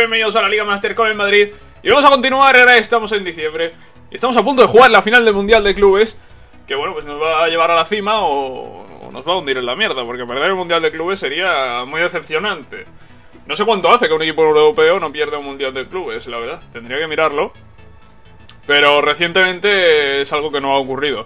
bienvenidos a la Liga Master con el Madrid. Y vamos a continuar, ahora estamos en diciembre y estamos a punto de jugar la final del Mundial de Clubes. Que bueno, pues nos va a llevar a la cima o nos va a hundir en la mierda, porque perder el Mundial de Clubes sería muy decepcionante. No sé cuánto hace que un equipo europeo no pierde un Mundial de Clubes, la verdad, tendría que mirarlo. Pero recientemente es algo que no ha ocurrido.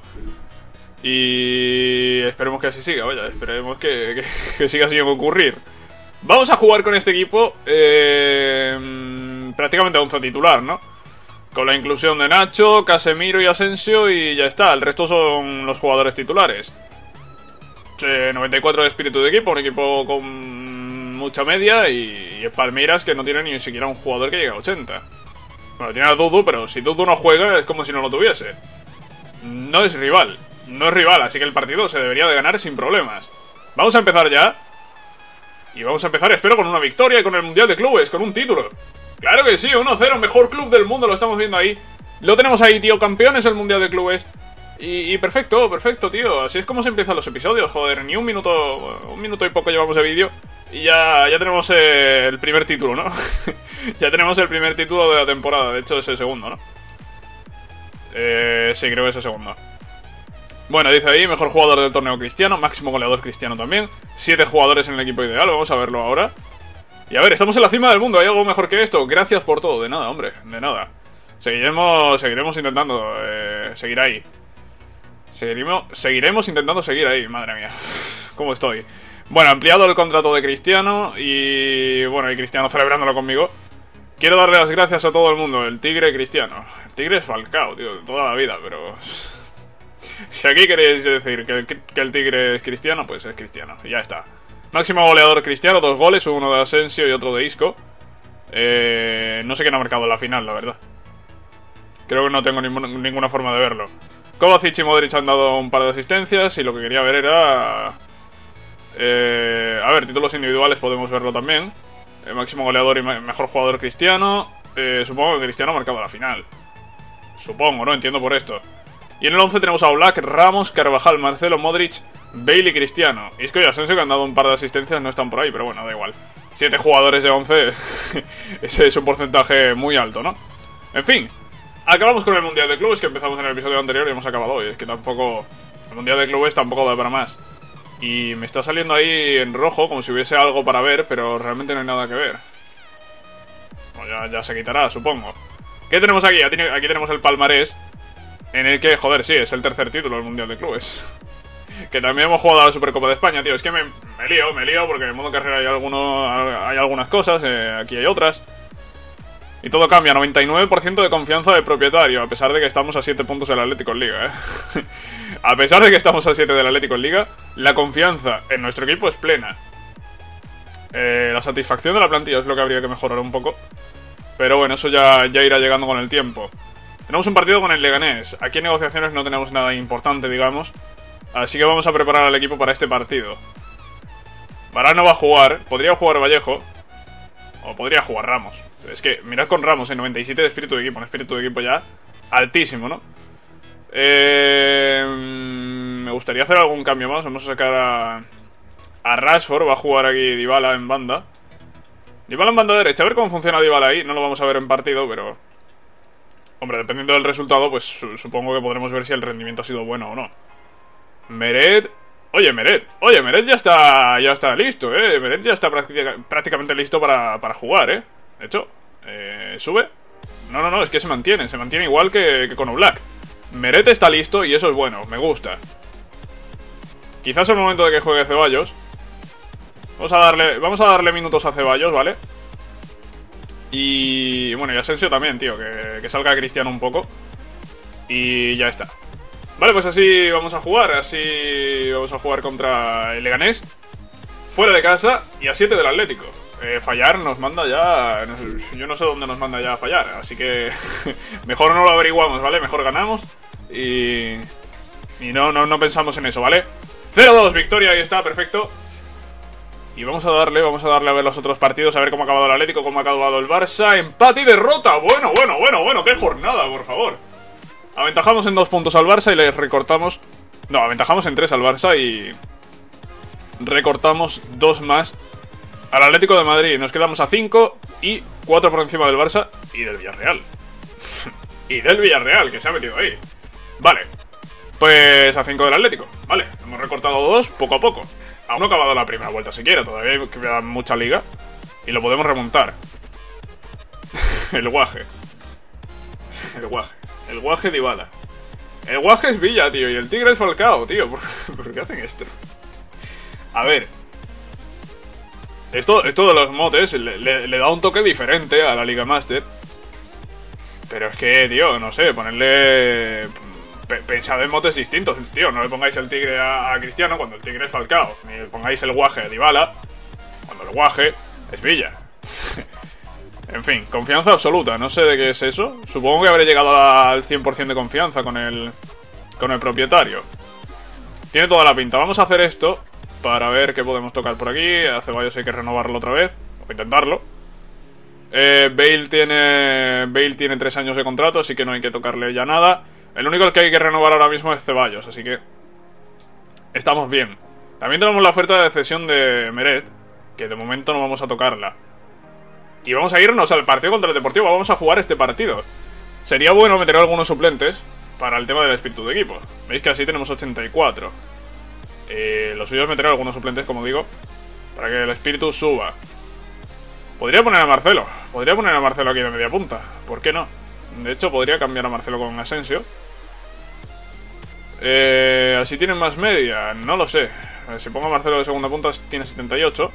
Y esperemos que así siga, vaya, esperemos que siga sin ocurrir. Vamos a jugar con este equipo prácticamente 11 titular, ¿no? Con la inclusión de Nacho, Casemiro y Asensio y ya está. El resto son los jugadores titulares. 94 de espíritu de equipo, un equipo con mucha media y Palmeiras que no tiene ni siquiera un jugador que llegue a 80. Bueno, tiene a Dudu, pero si Dudu no juega es como si no lo tuviese. No es rival, así que el partido se debería de ganar sin problemas. Vamos a empezar ya. Y vamos a empezar, espero, con una victoria y con el Mundial de Clubes, con un título. Claro que sí, 1-0, mejor club del mundo, lo estamos viendo ahí. Lo tenemos ahí, tío, campeones del Mundial de Clubes. Y perfecto, tío. Así es como se empiezan los episodios, joder. Ni un minuto y poco llevamos de vídeo. Y ya tenemos el primer título, ¿no? Ya tenemos el primer título de la temporada. De hecho es el segundo, ¿no? Sí, creo que es el segundo. Bueno, dice ahí, mejor jugador del torneo Cristiano, máximo goleador Cristiano también. 7 jugadores en el equipo ideal, vamos a verlo ahora. Y a ver, estamos en la cima del mundo, ¿hay algo mejor que esto? Gracias por todo, de nada, hombre, de nada. Seguiremos intentando seguir ahí. Seguiremos intentando seguir ahí, madre mía. ¿Cómo estoy? Bueno, ampliado el contrato de Cristiano y... bueno, y Cristiano celebrándolo conmigo. Quiero darle las gracias a todo el mundo, el tigre Cristiano. El tigre es Falcao, tío, de toda la vida, pero... si aquí queréis decir que el tigre es Cristiano, pues es Cristiano, y ya está. Máximo goleador Cristiano, 2 goles, uno de Asensio y otro de Isco. No sé quién ha marcado en la final, la verdad. Creo que no tengo ninguna forma de verlo. Kovacic y Modric han dado un par de asistencias y lo que quería ver era... a ver, títulos individuales podemos verlo también. Máximo goleador y mejor jugador Cristiano. Supongo que Cristiano ha marcado la final. Supongo, ¿no? Entiendo por esto. Y en el 11 tenemos a Oblak, Ramos, Carvajal, Marcelo, Modric, Bale y Cristiano. Isco y Asensio, que han dado un par de asistencias, no están por ahí, pero bueno, da igual. 7 jugadores de 11, ese es un porcentaje muy alto, ¿no? En fin, acabamos con el Mundial de Clubes, que empezamos en el episodio anterior y hemos acabado hoy. Es que tampoco... el Mundial de Clubes tampoco da para más. Y me está saliendo ahí en rojo, como si hubiese algo para ver, pero realmente no hay nada que ver. Bueno, ya se quitará, supongo. ¿Qué tenemos aquí? Aquí tenemos el palmarés. En el que, joder, sí, es el tercer título del Mundial de Clubes. Que también hemos jugado a la Supercopa de España, tío. Es que me lío, porque en el modo carrera hay algunas cosas, aquí hay otras. Y todo cambia, 99% de confianza del propietario, a pesar de que estamos a 7 puntos del Atlético en Liga, A pesar de que estamos a 7 del Atlético en Liga, la confianza en nuestro equipo es plena. La satisfacción de la plantilla es lo que habría que mejorar un poco. Pero bueno, eso ya irá llegando con el tiempo. Tenemos un partido con el Leganés. Aquí en negociaciones no tenemos nada importante, digamos. Así que vamos a preparar al equipo para este partido. Varane no va a jugar. Podría jugar Vallejo. O podría jugar Ramos. Es que mirad con Ramos, 97 de espíritu de equipo. Un espíritu de equipo ya altísimo, ¿no? Me gustaría hacer algún cambio más. Vamos a sacar a Rashford. Va a jugar aquí Dybala en banda. Dybala en banda derecha. A ver cómo funciona Dybala ahí. No lo vamos a ver en partido, pero... hombre, dependiendo del resultado, pues supongo que podremos ver si el rendimiento ha sido bueno o no. Meret... Oye, Meret ya está listo, Meret ya está prácticamente listo para jugar, De hecho, ¿sube? No, es que se mantiene igual que con Oblak. Meret está listo y eso es bueno, me gusta. Quizás es el momento de que juegue Ceballos. Vamos a darle minutos a Ceballos, ¿vale? Y bueno, y Asensio también, tío, que salga Cristiano un poco. Y ya está. Vale, pues así vamos a jugar. Así vamos a jugar contra el Leganés, fuera de casa y a 7 del Atlético. Fallar nos manda ya... yo no sé dónde nos manda ya a fallar. Así que mejor no lo averiguamos, ¿vale? Mejor ganamos y no pensamos en eso, ¿vale? 0-2, victoria, ahí está, perfecto. Y vamos a darle a ver los otros partidos, a ver cómo ha acabado el Atlético, cómo ha acabado el Barça. Empate y derrota. Bueno, qué jornada, por favor. Aventajamos en 2 puntos al Barça y le recortamos... no, aventajamos en 3 al Barça y recortamos 2 más al Atlético de Madrid. Nos quedamos a 5 y 4 por encima del Barça y del Villarreal. Y del Villarreal, que se ha metido ahí. Vale, pues a 5 del Atlético. Vale, hemos recortado 2 poco a poco. Aún no ha acabado la primera vuelta siquiera. Todavía queda mucha liga y lo podemos remontar. El Guaje. El Guaje Dybala. El Guaje es Villa, tío. Y el Tigre es Falcao, tío. ¿Por qué hacen esto? A ver. Esto de los motes le da un toque diferente a la Liga Master. Pero es que, tío, no sé, ponerle... Pensad en motes distintos, tío. No le pongáis el Tigre a Cristiano cuando el Tigre es Falcao. Ni le pongáis el Guaje a Dybala cuando el Guaje es Villa. En fin, confianza absoluta. No sé de qué es eso. Supongo que habré llegado al 100% de confianza con el propietario. Tiene toda la pinta. Vamos a hacer esto para ver qué podemos tocar por aquí. A Ceballos hay que renovarlo otra vez. O intentarlo. Bale tiene 3 años de contrato, así que no hay que tocarle ya nada. El único que hay que renovar ahora mismo es Ceballos, así que estamos bien. También tenemos la oferta de cesión de Meret, que de momento no vamos a tocarla. Y vamos a irnos al partido contra el Deportivo. Vamos a jugar este partido. Sería bueno meter algunos suplentes para el tema del espíritu de equipo. Veis que así tenemos 84. Lo suyo es meter algunos suplentes, como digo, para que el espíritu suba. Podría poner a Marcelo. Podría poner a Marcelo aquí de media punta. ¿Por qué no? De hecho, podría cambiar a Marcelo con Asensio. Así tienen más media. No lo sé. Si pongo a Marcelo de segunda punta, tiene 78.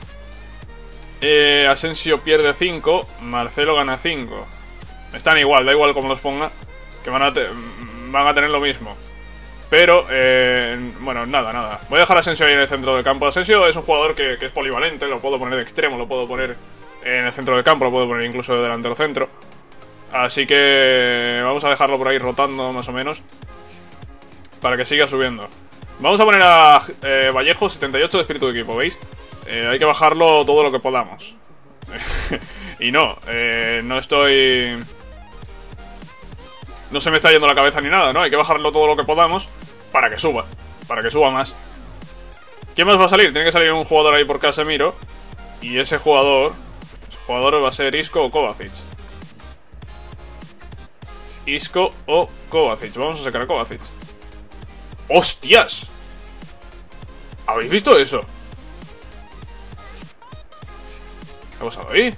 Asensio pierde 5. Marcelo gana 5. Están igual, da igual como los ponga, que van a tener lo mismo. Pero, bueno, nada. Voy a dejar a Asensio ahí en el centro del campo. Asensio es un jugador que es polivalente. Lo puedo poner de extremo, lo puedo poner en el centro del campo, lo puedo poner incluso de delantero centro. Así que vamos a dejarlo por ahí rotando más o menos, para que siga subiendo. Vamos a poner a Vallejo 78 de espíritu de equipo, ¿veis? Hay que bajarlo todo lo que podamos. Y no estoy... No se me está yendo la cabeza ni nada, ¿no? Hay que bajarlo todo lo que podamos para que suba más. ¿Quién más va a salir? Tiene que salir un jugador ahí por Casemiro. Y ese jugador va a ser Isco o Kovacic. Isco o Kovacic. Vamos a sacar a Kovacic. ¡Hostias! ¿Habéis visto eso? ¿Qué ha pasado ahí?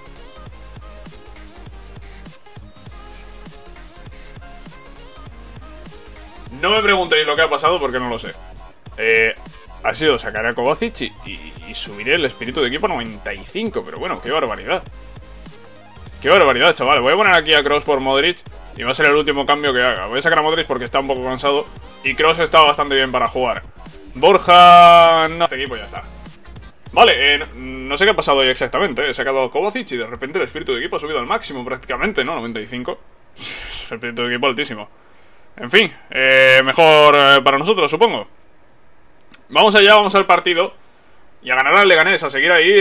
No me preguntéis lo que ha pasado porque no lo sé. Ha sido sacar a Kovacic y subir el espíritu de equipo a 95. Pero bueno, qué barbaridad. Qué barbaridad, chaval. Voy a poner aquí a Kroos por Modric y va a ser el último cambio que haga. Voy a sacar a Modric porque está un poco cansado y Kroos está bastante bien para jugar. Borja... No, este equipo ya está. Vale, no sé qué ha pasado ahí exactamente. He sacado a Kovacic y de repente el espíritu de equipo ha subido al máximo prácticamente, ¿no? 95. Espíritu de equipo altísimo. En fin, mejor para nosotros, supongo. Vamos allá, vamos al partido y a ganar al Leganés, a seguir ahí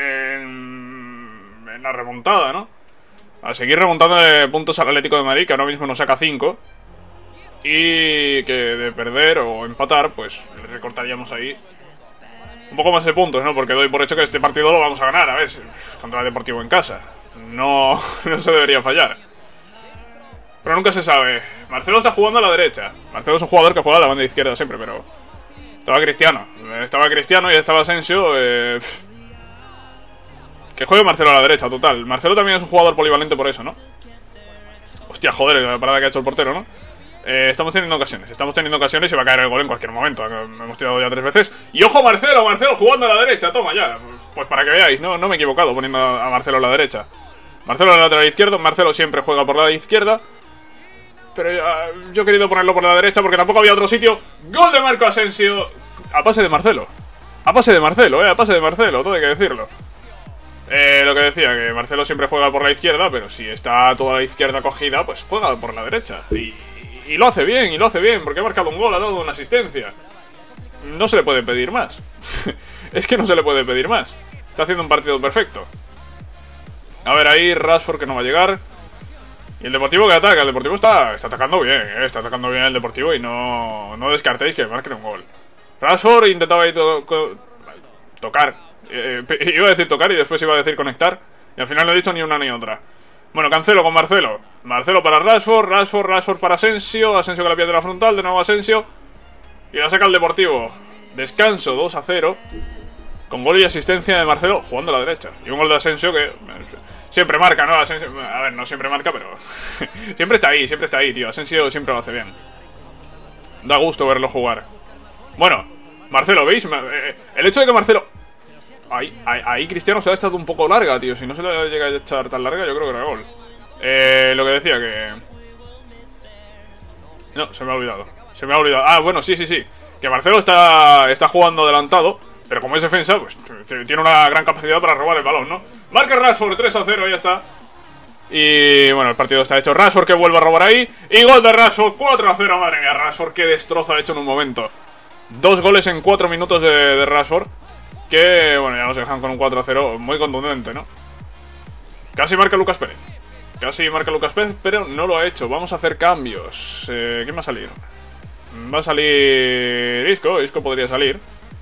en la remontada, ¿no? A seguir remontando puntos al Atlético de Madrid, que ahora mismo nos saca 5. Y que de perder o empatar, pues le recortaríamos ahí un poco más de puntos, ¿no? Porque doy por hecho que este partido lo vamos a ganar. A ver, contra el Deportivo en casa. No se debería fallar. Pero nunca se sabe. Marcelo está jugando a la derecha. Marcelo es un jugador que juega a la banda izquierda siempre, pero... Estaba Cristiano y estaba Asensio. Que juegue Marcelo a la derecha, total. Marcelo también es un jugador polivalente por eso, ¿no? Hostia, joder, la parada que ha hecho el portero, ¿no? Estamos teniendo ocasiones y va a caer el gol en cualquier momento. Hemos tirado ya 3 veces. Y ojo, Marcelo jugando a la derecha, toma ya. Pues para que veáis, no me he equivocado poniendo a Marcelo a la derecha. Marcelo a la lateral izquierdo, Marcelo siempre juega por la izquierda. Pero yo he querido ponerlo por la derecha porque tampoco había otro sitio. Gol de Marco Asensio. A pase de Marcelo, a pase de Marcelo, todo hay que decirlo. Lo que decía, que Marcelo siempre juega por la izquierda, pero si está toda la izquierda cogida, pues juega por la derecha. Y lo hace bien, porque ha marcado un gol, ha dado una asistencia. No se le puede pedir más. Es que no se le puede pedir más. Está haciendo un partido perfecto. A ver, ahí Rashford que no va a llegar. Y el Deportivo que ataca, el Deportivo está atacando bien, está atacando bien el Deportivo y no descartéis que marquen un gol. Rashford intentaba ahí tocar Iba a decir tocar y después iba a decir conectar. Y al final no he dicho ni una ni otra. Bueno, Cancelo con Marcelo. Marcelo para Rashford para Asensio. Asensio que la pierde la frontal, de nuevo Asensio. Y la saca el Deportivo. Descanso 2-0. Con gol y asistencia de Marcelo jugando a la derecha. Y un gol de Asensio que siempre marca, ¿no? Asensio, a ver, no siempre marca, pero siempre está ahí, tío. Asensio siempre lo hace bien. Da gusto verlo jugar. Bueno, Marcelo, ¿veis? El hecho de que Marcelo... Ahí Cristiano se ha estado un poco larga, tío. Si no se le llega a echar tan larga, yo creo que era gol. Lo que decía que... No, se me ha olvidado. Ah, bueno, sí. Que Marcelo está jugando adelantado. Pero como es defensa, pues tiene una gran capacidad para robar el balón, ¿no? Marca Rashford, 3-0, ya está. Y bueno, el partido está hecho. Rashford que vuelve a robar ahí. Y gol de Rashford, 4-0, madre mía. Rashford qué destrozo ha hecho en un momento. 2 goles en 4 minutos de Rashford. Que, bueno, ya nos dejan con un 4-0 muy contundente, ¿no? Casi marca Lucas Pérez. Pero no lo ha hecho. Vamos a hacer cambios. ¿Quién va a salir? Va a salir Isco. Isco podría salir.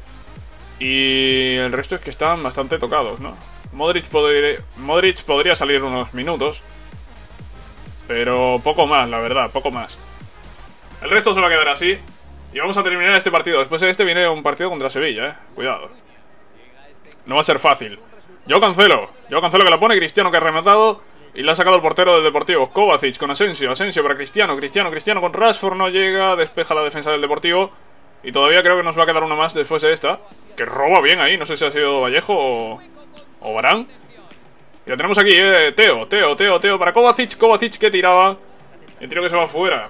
Y el resto es que están bastante tocados, ¿no? Modric podría salir unos minutos. Pero poco más, la verdad, poco más. El resto se va a quedar así. Y vamos a terminar este partido. Después de este viene un partido contra Sevilla, Cuidado. No va a ser fácil. Yo Cancelo que la pone, Cristiano que ha rematado. Y la ha sacado el portero del Deportivo. Kovacic con Asensio para Cristiano con Rashford no llega. Despeja la defensa del Deportivo. Y todavía creo que nos va a quedar una más después de esta. Que roba bien ahí, no sé si ha sido Vallejo o Varane. Y la tenemos aquí, Teo para Kovacic que tiraba. El tiro que se va afuera.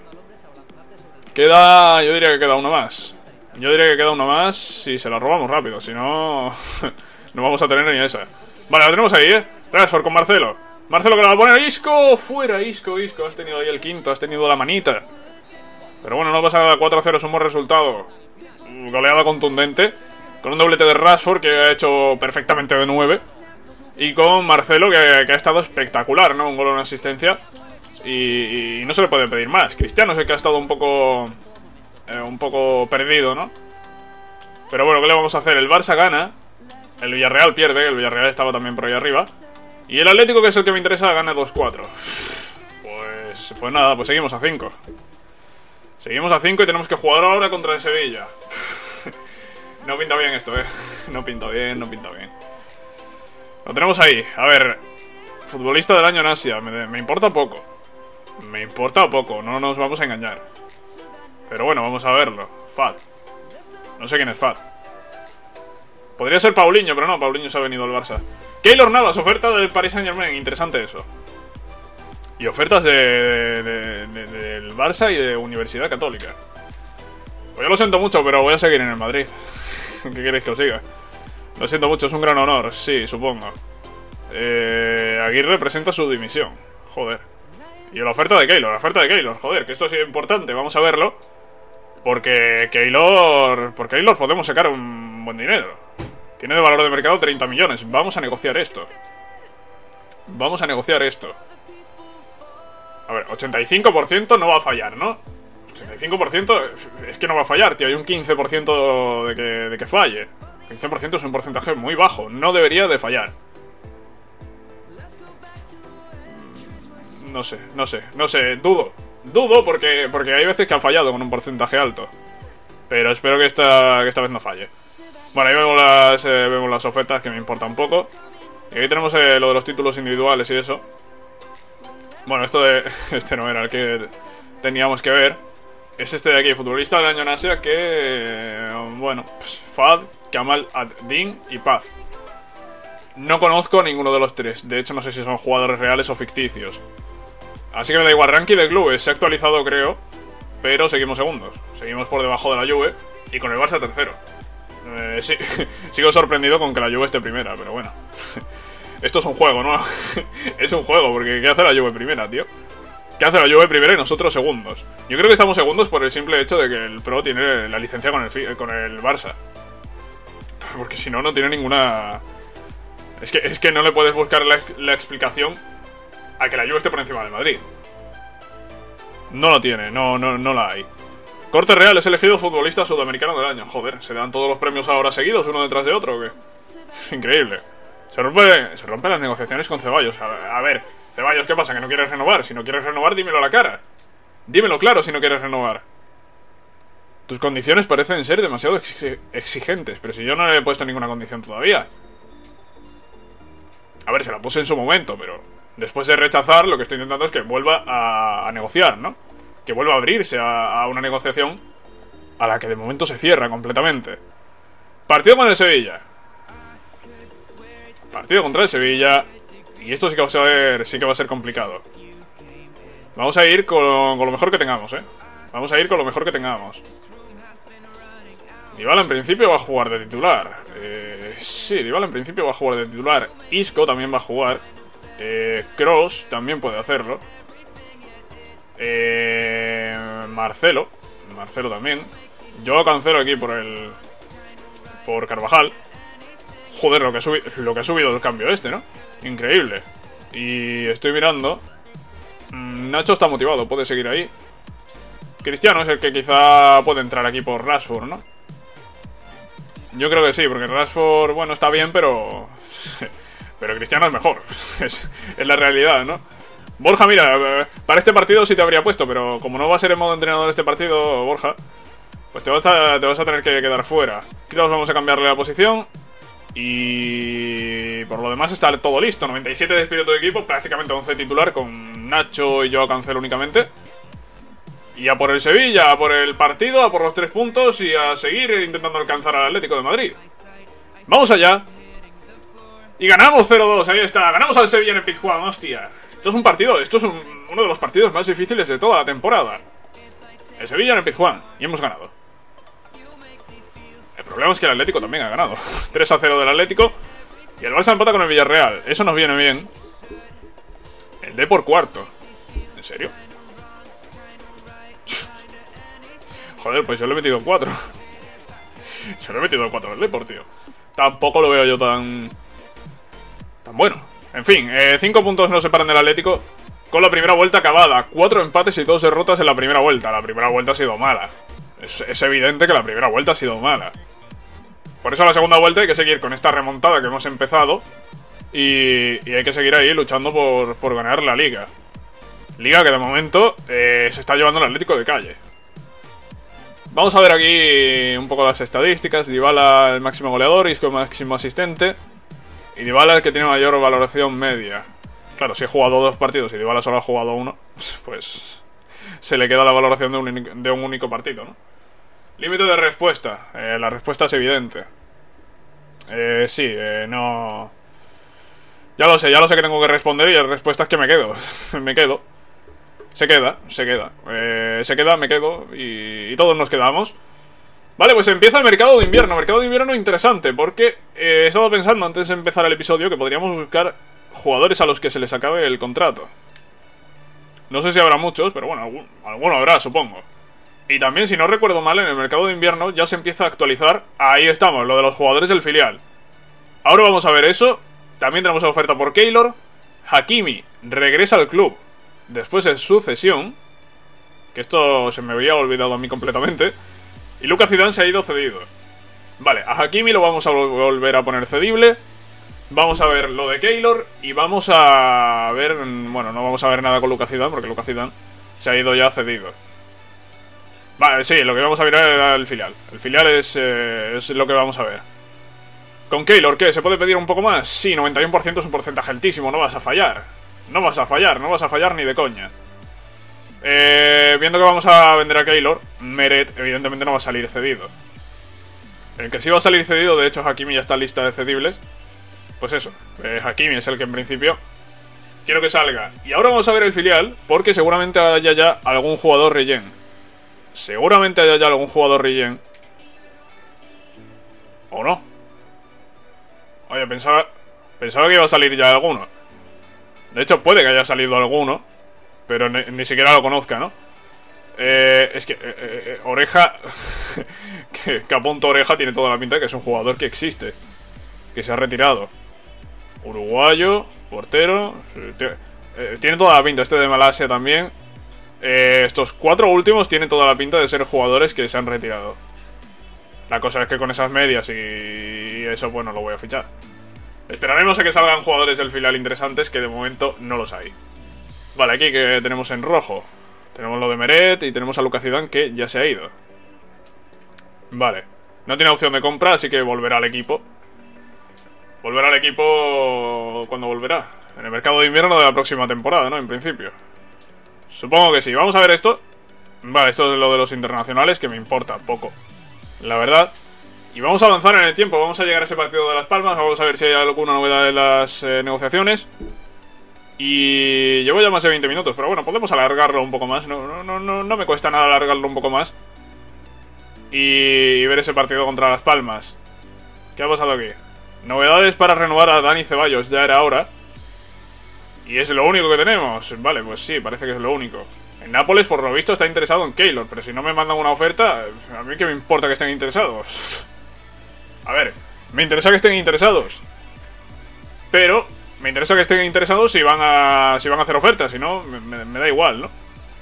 Yo diría que queda uno más. Si se la robamos rápido, si no... no vamos a tener ni esa. Vale, la tenemos ahí, Rashford con Marcelo que la va a poner Isco. Fuera, Isco. Has tenido ahí el quinto, has tenido la manita. Pero bueno, no pasa nada, 4-0 es un buen resultado. Goleada contundente. Con un doblete de Rashford que ha hecho perfectamente de 9. Y con Marcelo que ha estado espectacular, ¿no? Un gol, una asistencia. Y no se le puede pedir más. Cristiano es el que ha estado un poco perdido, ¿no? Pero bueno, ¿qué le vamos a hacer? El Barça gana. El Villarreal pierde, el Villarreal estaba también por ahí arriba. Y el Atlético, que es el que me interesa, gana 2-4. Pues nada, pues seguimos a 5. Seguimos a 5 y tenemos que jugar ahora contra el Sevilla. No pinta bien esto, No pinta bien. Lo tenemos ahí. A ver, futbolista del año en Asia. Me importa poco. No nos vamos a engañar. Pero bueno, vamos a verlo. Fad. No sé quién es Fad. Podría ser Paulinho, pero no, Paulinho se ha venido al Barça. Keylor Navas, oferta del Paris Saint-Germain. Interesante eso. Y ofertas del Barça y de Universidad Católica. Pues yo lo siento mucho, pero voy a seguir en el Madrid. ¿Qué queréis que os diga? Lo siento mucho, es un gran honor, sí, supongo. Aguirre representa su dimisión. Joder. Y la oferta de Keylor, joder, que esto sí es importante, vamos a verlo. Porque Keylor podemos sacar un buen dinero. Tiene de valor de mercado 30 millones. Vamos a negociar esto. A ver, 85% no va a fallar, ¿no? 85% es que no va a fallar, tío. Hay un 15% de que falle. 15% es un porcentaje muy bajo. No debería de fallar. No sé. Dudo porque hay veces que han fallado con un porcentaje alto. Pero espero que esta vez no falle. Bueno, ahí vemos las ofertas, que me importa un poco. Y aquí tenemos lo de los títulos individuales y eso. Bueno, este no era el que teníamos que ver. Es este de aquí, futbolista del año en Asia, que... bueno, pues Fad, Kamal ad-Din y Paz. No conozco a ninguno de los tres. De hecho, no sé si son jugadores reales o ficticios. Así que me da igual. Ranking de clubes se ha actualizado, creo. Pero seguimos segundos. Seguimos por debajo de la Juve. Y con el Barça tercero. Sí, sigo sorprendido con que la Juve esté primera, pero bueno. Esto es un juego, ¿no? Es un juego, porque ¿qué hace la Juve primera, tío? ¿Qué hace la Juve primera y nosotros segundos? Yo creo que estamos segundos por el simple hecho de que el Pro tiene la licencia con el Barça. Porque si no, no tiene ninguna... Es que no le puedes buscar la explicación a que la Juve esté por encima del Madrid. No lo tiene, no la hay. Corte Real es elegido futbolista sudamericano del año. Joder, ¿se dan todos los premios ahora seguidos, uno detrás de otro o qué? Increíble. Se rompen las negociaciones con Ceballos. A ver, Ceballos, ¿qué pasa? ¿Que no quieres renovar? Si no quieres renovar, dímelo a la cara. Dímelo claro si no quieres renovar. Tus condiciones parecen ser demasiado exigentes, pero si yo no le he puesto ninguna condición todavía. A ver, se la puse en su momento, pero después de rechazar, lo que estoy intentando es que vuelva a negociar, ¿no? Que vuelva a abrirse a una negociación a la que de momento se cierra completamente. Partido con el Sevilla. Partido contra el Sevilla. Y esto sí que va a ser complicado. Vamos a ir con lo mejor que tengamos, ¿eh? Vamos a ir con lo mejor que tengamos. Dybala en principio va a jugar de titular. Sí, Dybala en principio va a jugar de titular. Isco también va a jugar. Kroos también puede hacerlo. Marcelo también. Yo cancelo aquí por Carvajal. Joder, lo que ha subido el cambio este, ¿no? Increíble. Y estoy mirando. Nacho está motivado, puede seguir ahí. Cristiano es el que quizá puede entrar aquí por Rashford, ¿no? Yo creo que sí, porque Rashford, bueno, está bien, pero Cristiano es mejor. Es la realidad, ¿no? Borja, mira, para este partido sí te habría puesto, pero como no va a ser en modo entrenador este partido, Borja, pues te vas a tener que quedar fuera. Aquí nos vamos a cambiarle la posición. Y por lo demás está todo listo. 97 de espíritu de equipo, prácticamente 11 titular con Nacho y yo Cancelo únicamente. Y a por el Sevilla, a por el partido, a por los 3 puntos y a seguir intentando alcanzar al Atlético de Madrid. Vamos allá. Y ganamos 0-2, ahí está. Ganamos al Sevilla en el Pizjuán, hostia. Esto es un partido, esto es uno de los partidos más difíciles de toda la temporada. El Sevilla en el Pizjuán, y hemos ganado. El problema es que el Atlético también ha ganado. 3-0 del Atlético. Y el Barça empata con el Villarreal. Eso nos viene bien. El D por cuarto. ¿En serio? Joder, pues yo le he metido 4. Yo le he metido 4 al Depor, tío. Tampoco lo veo yo tan bueno. En fin, 5 puntos nos separan del Atlético. Con la primera vuelta acabada. 4 empates y 2 derrotas en la primera vuelta. La primera vuelta ha sido mala. Es evidente que la primera vuelta ha sido mala. Por eso la segunda vuelta hay que seguir con esta remontada que hemos empezado. Y hay que seguir ahí luchando por ganar la Liga. Liga que de momento se está llevando el Atlético de calle. Vamos a ver aquí un poco las estadísticas. Dybala el máximo goleador, Isco el máximo asistente. Y Dybala el que tiene mayor valoración media. Claro, si he jugado 2 partidos y Dybala solo ha jugado 1, pues se le queda la valoración de un único partido, ¿no? Límite de respuesta. La respuesta es evidente. Sí, no... Ya lo sé que tengo que responder y la respuesta es que me quedo. Me quedo. Se queda. Me quedo y todos nos quedamos. Vale, pues empieza el mercado de invierno. Mercado de invierno interesante porque he estado pensando antes de empezar el episodio que podríamos buscar jugadores a los que se les acabe el contrato. No sé si habrá muchos, pero bueno, alguno habrá, supongo. Y también, si no recuerdo mal, en el mercado de invierno ya se empieza a actualizar. Ahí estamos, lo de los jugadores del filial. Ahora vamos a ver eso. También tenemos la oferta por Keylor. Hakimi regresa al club después de su cesión, que esto se me había olvidado a mí completamente. Y Lucas Zidane se ha ido cedido. Vale, a Hakimi lo vamos a volver a poner cedible. Vamos a ver lo de Keylor. Y vamos a ver... Bueno, no vamos a ver nada con Lucas Zidane, porque Lucas Zidane se ha ido ya cedido. Vale, sí, lo que vamos a mirar era el filial. El filial es lo que vamos a ver. Con Keylor, ¿qué? ¿Se puede pedir un poco más? Sí, 91% es un porcentaje altísimo, no vas a fallar. No vas a fallar ni de coña. Viendo que vamos a vender a Keylor, Meret evidentemente no va a salir cedido. El que sí va a salir cedido, de hecho Hakimi ya está en lista de cedibles. Pues eso, Hakimi es el que en principio quiero que salga. Y ahora vamos a ver el filial, porque seguramente haya ya algún jugador relleno. Seguramente haya ya algún jugador relleno. ¿O no? Oye, pensaba que iba a salir ya alguno. De hecho, puede que haya salido alguno, pero ni siquiera lo conozca, ¿no? Es que Oreja que apunto Oreja tiene toda la pinta de que es un jugador que existe, que se ha retirado. Uruguayo, portero, tiene toda la pinta. Este de Malasia también. Estos 4 últimos tienen toda la pinta de ser jugadores que se han retirado. La cosa es que con esas medias y eso, pues no lo voy a fichar. Esperaremos a que salgan jugadores del filial interesantes, que de momento no los hay. Vale, aquí que tenemos en rojo. Tenemos lo de Meret y tenemos a Lucas Zidane, que ya se ha ido. Vale. No tiene opción de compra, así que volverá al equipo. Volverá al equipo... ¿Cuándo volverá? En el mercado de invierno de la próxima temporada, ¿no? En principio. Supongo que sí. Vamos a ver esto. Vale, esto es lo de los internacionales, que me importa poco, la verdad. Y vamos a avanzar en el tiempo. Vamos a llegar a ese partido de Las Palmas. Vamos a ver si hay alguna novedad en las negociaciones. Y llevo ya más de 20 minutos, pero bueno, podemos alargarlo un poco más. No me cuesta nada alargarlo un poco más. Y ver ese partido contra Las Palmas. ¿Qué ha pasado aquí? Novedades para renovar a Dani Ceballos. Ya era hora. Y es lo único que tenemos. Vale, pues sí, parece que es lo único. En Nápoles, por lo visto, está interesado en Keylor. Pero si no me mandan una oferta, a mí qué me importa que estén interesados. A ver, me interesa que estén interesados. Pero me interesa que estén interesados si van a hacer ofertas. Si no, me da igual, ¿no?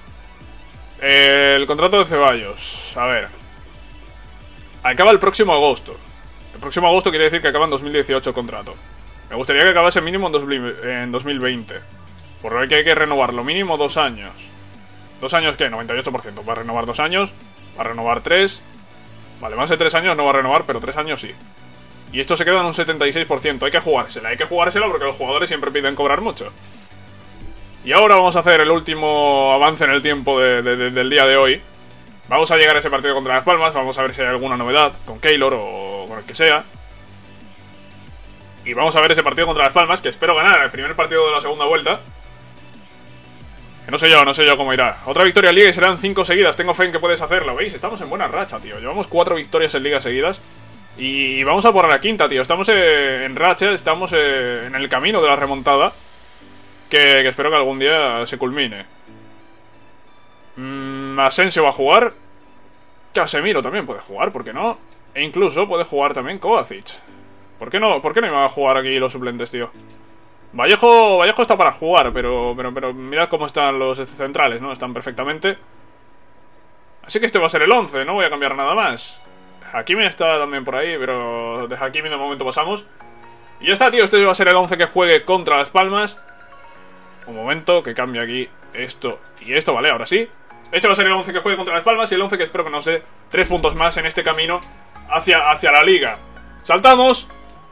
El contrato de Ceballos. A ver. Acaba el próximo agosto. El próximo agosto quiere decir que acaba en 2018 el contrato. Me gustaría que acabase mínimo en 2020. Por lo que hay que renovarlo mínimo 2 años. ¿2 años qué? 98%. Va a renovar 2 años. Va a renovar 3. Vale, más de 3 años no va a renovar, pero 3 años sí. Y esto se queda en un 76%. Hay que jugársela porque los jugadores siempre piden cobrar mucho. Y ahora vamos a hacer el último avance en el tiempo del día de hoy. Vamos a llegar a ese partido contra Las Palmas. Vamos a ver si hay alguna novedad con Keylor o con el que sea. Y vamos a ver ese partido contra Las Palmas, que espero ganar el primer partido de la segunda vuelta. Que no sé yo cómo irá. Otra victoria en Liga y serán 5 seguidas. Tengo fe en que puedes hacerlo, ¿veis? Estamos en buena racha, tío. Llevamos 4 victorias en Liga seguidas. Y vamos a por la quinta, tío. Estamos en racha, estamos en el camino de la remontada. Que espero que algún día se culmine. Asensio va a jugar. Casemiro también puede jugar, ¿por qué no? E incluso puede jugar también Kovacic. ¿Por qué no iban a jugar aquí los suplentes, tío? Vallejo está para jugar, pero mirad cómo están los centrales, ¿no? Están perfectamente. Así que este va a ser el 11, no voy a cambiar nada más. Hakimi está también por ahí, pero de Hakimi de momento pasamos. Y ya está, tío, este va a ser el 11 que juegue contra Las Palmas. Un momento, que cambie aquí esto y esto, vale, ahora sí. Este va a ser el 11 que juegue contra Las Palmas y el 11 que espero que nos dé 3 puntos más en este camino hacia la Liga. Saltamos.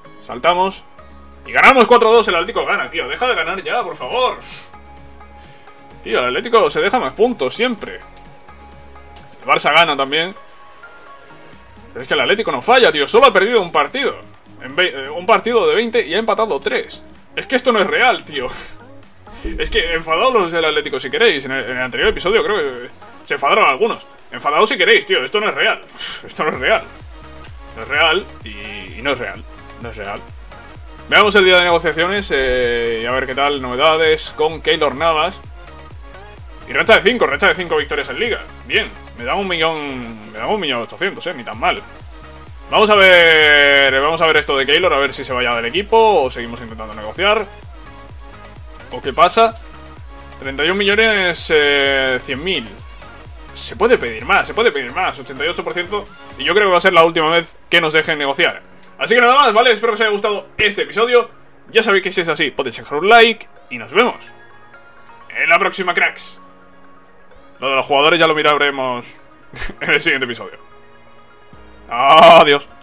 Y ganamos 4-2, el Atlético gana, tío. Deja de ganar ya, por favor. Tío, el Atlético se deja más puntos siempre. El Barça gana también. Pero es que el Atlético no falla, tío. Solo ha perdido un partido. Un partido de 20 y ha empatado 3. Es que esto no es real, tío. Es que enfadados los del Atlético si queréis. En el anterior episodio creo que se enfadaron algunos. Enfadados si queréis, tío. Esto no es real. Esto no es real. No es real y no es real. No es real. Veamos el día de negociaciones y a ver qué tal. Novedades con Keylor Navas. Y racha de 5 victorias en Liga. Bien, me da 1.800.000, ni tan mal. Vamos a ver esto de Keylor, a ver si se vaya del equipo o seguimos intentando negociar. ¿O qué pasa? 31.100.000. Se puede pedir más, 88%. Y yo creo que va a ser la última vez que nos dejen negociar. Así que nada más, ¿vale? Espero que os haya gustado este episodio. Ya sabéis que si es así, podéis dejar un like. Y nos vemos en la próxima, cracks. Lo de los jugadores ya lo miraremos en el siguiente episodio. Adiós.